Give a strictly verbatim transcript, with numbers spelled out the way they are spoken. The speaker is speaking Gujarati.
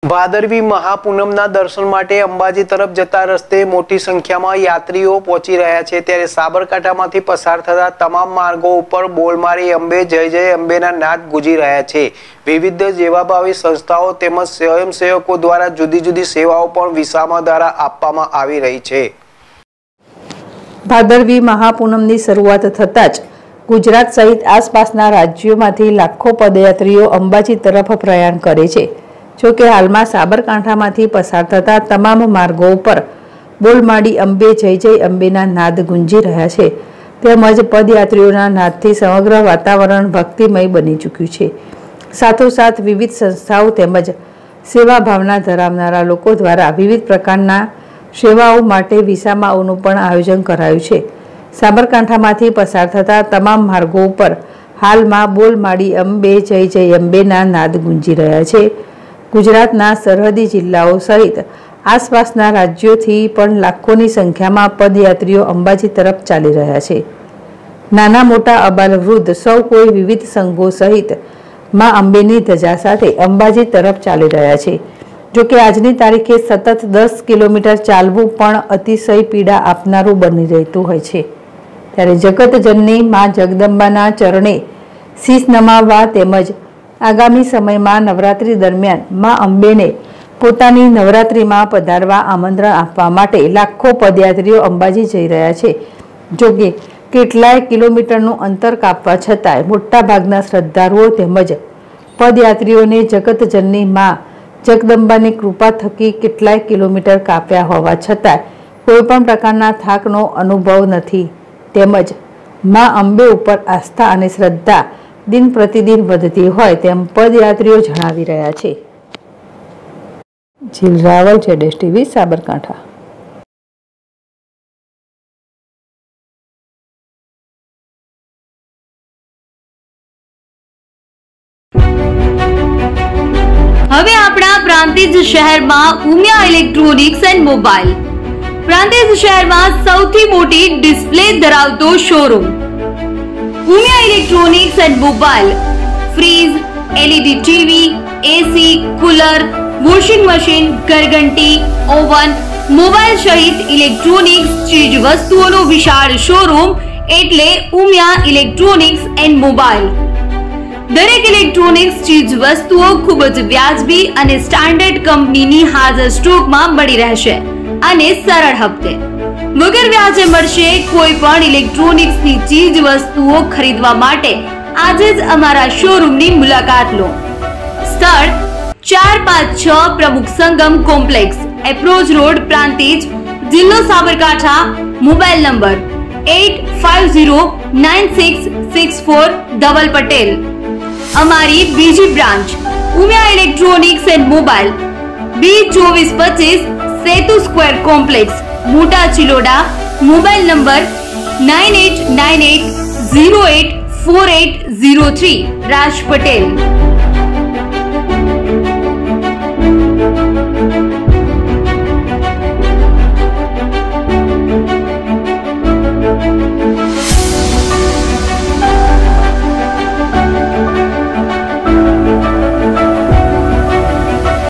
ભાદરવી મહાપૂનમના દર્શન માટે અંબાજી તરફ જતા રસ્તે મોટી સંખ્યામાં યાત્રીઓ પહોંચી રહ્યા છે, ત્યારે સાબરકાંઠામાંથી પસાર થતા તમામ માર્ગો ઉપર બોલ મારી અંબે જય જય અંબેના નાદ ગુંજી રહ્યા છે। વિવિધ સેવાભાવી સંસ્થાઓ તેમજ સ્વયંસેવકો દ્વારા જુદી જુદી સેવાઓ પણ વિસામા દ્વારા આપવામાં આવી રહી છે। ભાદરવી મહાપૂનમની શરૂઆત થતાં જ ગુજરાત સહિત આસપાસના રાજ્યોમાંથી લાખો પદયાત્રીઓ અંબાજી તરફ પ્રયાણ કરે છે। જો કે હાલમાં સાબરકાંઠામાંથી પસાર થતા તમામ માર્ગો ઉપર બોલમાડી અંબે જય જય અંબેના નાદ ગુંજી રહ્યા છે, તેમજ પદયાત્રીઓના નાદથી સમગ્ર વાતાવરણ ભક્તિમય બની ચૂક્યું છે। સાથોસાથ વિવિધ સંસ્થાઓ તેમજ સેવા ભાવના ધરાવનારા લોકો દ્વારા વિવિધ પ્રકારના સેવાઓ માટે વિસામાઓનું પણ આયોજન કરાયું છે। સાબરકાંઠામાંથી પસાર થતા તમામ માર્ગો ઉપર હાલમાં બોલમાડી અંબે જય જય અંબેના નાદ ગુંજી રહ્યા છે। ગુજરાતના સરહદી જિલ્લાઓ સહિત આસપાસના રાજ્યોથી પણ લાખોની સંખ્યામાં પદયાત્રીઓ અંબાજી તરફ ચાલી રહ્યા છે। નાના મોટા અબાલ વૃદ્ધ સૌ કોઈ વિવિધ સંઘો સહિત માં અંબેની ધજા સાથે અંબાજી તરફ ચાલી રહ્યા છે। જો કે આજની તારીખે સતત દસ કિલોમીટર ચાલવું પણ અતિશય પીડા આપનારું બની રહેતું હોય છે, ત્યારે જગતજનની માં જગદંબાના ચરણે શીશ નમાવવા તેમજ આગામી સમયમાં નવરાત્રી દરમિયાન માં અંબેને પોતાની નવરાત્રીમાં પધારવા આમંત્રણ આપવા માટે લાખો પદયાત્રીઓ અંબાજી જઈ રહ્યા છે। જો કે કેટલાય કિલોમીટરનું અંતર કાપવા છતાંય મોટાભાગના શ્રદ્ધાળુઓ તેમજ પદયાત્રીઓને જગતજનની માં જગદંબાની કૃપા થકી કેટલાય કિલોમીટર કાપ્યા હોવા છતાં કોઈપણ પ્રકારના થાકનો અનુભવ નથી, તેમજ માં અંબે ઉપર આસ્થા અને શ્રદ્ધા દિન પ્રતિદિન વધતી હોય તેમ પદયાત્રીઓ જણાવી રહ્યા છે। જીલ રાવલ, જેડેશ ટીવી, સાબરકાંઠા। હવે આપણા પ્રાંતિજ શહેરમાં Umiya electronics and mobile Prantij શહેરમાં સૌથી મોટી ડિસ્પ્લે ધરાવતો showroom Umiya electronics and mobile fridge, LED TV, AC, cooler, washing machine, ઘરઘંટી, ઓવન, મોબાઈલ સહિત ઇલેક્ટ્રોનિક્સ ચીજ વસ્તુઓનો વિશાળ શોરૂમ એટલે ઉમિયા ઇલેક્ટ્રોનિક્સ એન્ડ મોબાઈલ। દરેક ઇલેક્ટ્રોનિક્સ ચીજ વસ્તુઓ ખૂબ જ વ્યાજબી અને સ્ટાન્ડર્ડ કંપનીની હાજર સ્ટોકમાં મળી રહેશે અને સરળ હપ્તે વગર વ્યાજે મળશે। કોઈ પણ ઇલેક્ટ્રોનિક્સની ચીજ વસ્તુઓ ખરીદવા માટે આજે જ અમારા શોરૂમની મુલાકાત લો। સ્થળ ચાર પાંચ છ Pramukh Sangam complex, approach road, Prantij, જિલ્લો Sabarkantha. Mobile number eight five zero nine six six four Dhaval Patel. અમારી બીજી branch Umiya electronics and mobile B ચોવીસ પચીસ Setu square complex, Mota Chiloda. Mobile number nine eight nine eight zero eight four eight zero three. Raj Patel.